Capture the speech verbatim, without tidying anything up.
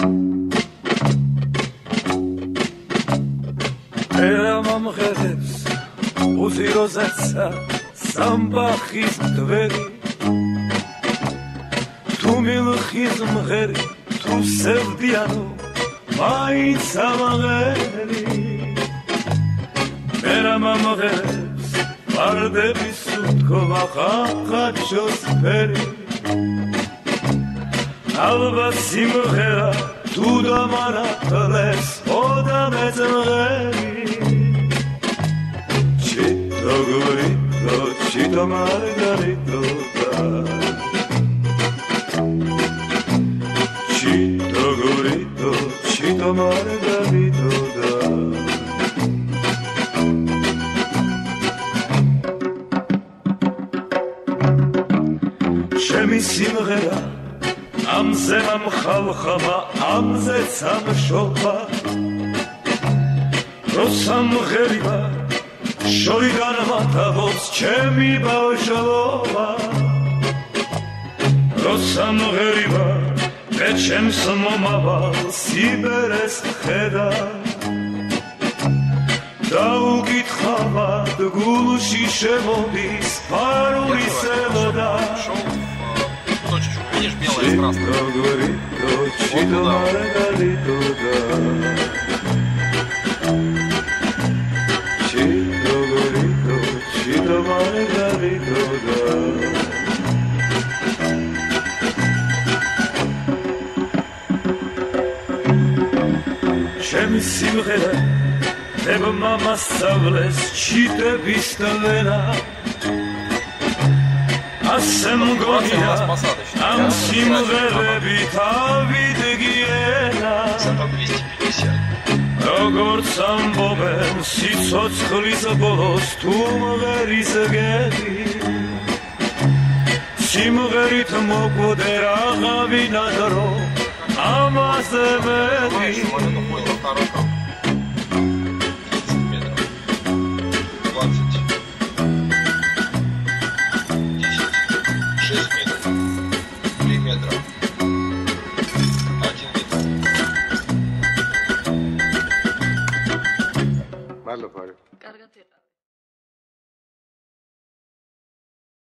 ამღერებს უზიროზეცა სამბახის დვერი თუ მილხის მღერი თუ სევდიანო მაინც ამღერი მერამ ამღერებს ვარდების უთქვა ხახაჩოს ფერი ალბათ სიმღერა თუ დამარათლებს ოდა მეძღერი Chito Chito Margarito Chito Gorito Chito Margarito Chemi simghera amze mam khalkhama amze samshoba Rosam gheriba შორიდან მათაბობს ჩემი ბავშვობა როცა მღერიბა მე ჩემს მომავალ სიბერეს ხედა დაუკითხავად გულში შემოდის ფარული სელოდა Чито горито, чито маргарито Chito gorito, chito margarito Ჩემი სიმღერა დებმა მასწავლეს ჩიტების ტვენა ასე მგონია ამ სიმღერებით ავიდგიენა როგორც ამბობენ სიცოცხლის ბოლოს თუ მღერის გები სიმღერით მოკვდე რაღაცა დრო ამაზე მეტი Marlo, Fabio.